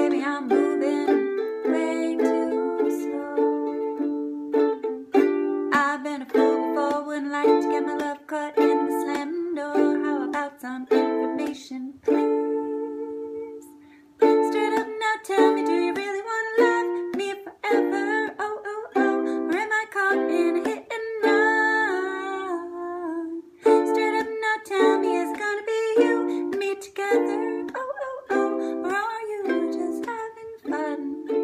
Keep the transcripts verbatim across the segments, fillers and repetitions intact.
baby, I'm moving way too slow. I've been a fool before, wouldn't like to get my love caught in the slamming door. How about some information, please? Straight up now, tell me, do you really want to love me forever? Oh, oh, oh, or am I caught in a hit and run? Straight up now, tell me, is it gonna be you and me together? Oh, oh, oh, or are you just having fun?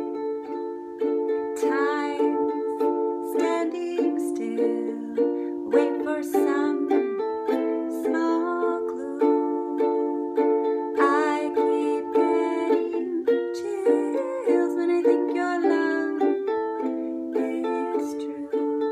Time's standing still, wait for some small clue. I keep getting chills when I think your love is true.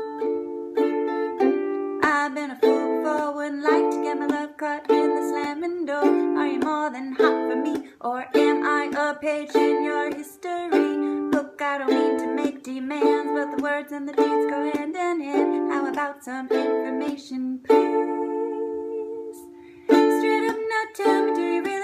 I've been a fool before, wouldn't like to get my love caught in the slamming door. Are you more than hot for me, or am I a page in your history book? I don't mean to make demands, but the words and the deeds go hand in hand. How about some information, please? Straight up now, tell me, do you really